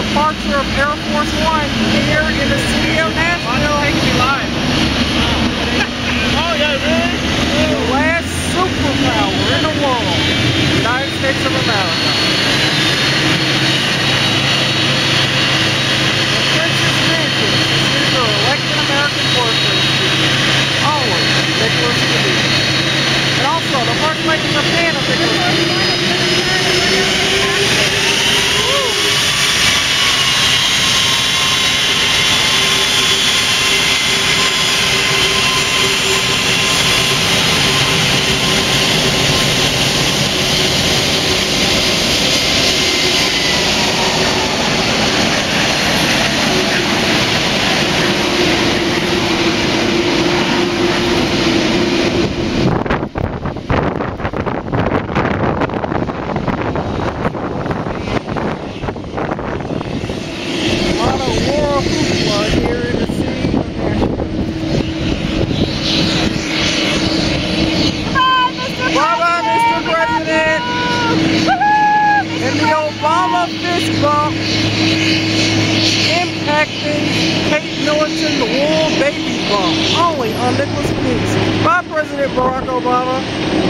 departure of Air Force One here in the city of Nashville. Take me live. Oh yeah, really? The last superpower in the world, the United States of America. The Princess Mansion is the elected American portrait. Always Nicholas Cage. And also, the first lady is a fan of Nicholas Cage. Fist bump impacting Kate Middleton, the Wool Baby Bump, only on Nicholas Cage. Bye, President Barack Obama.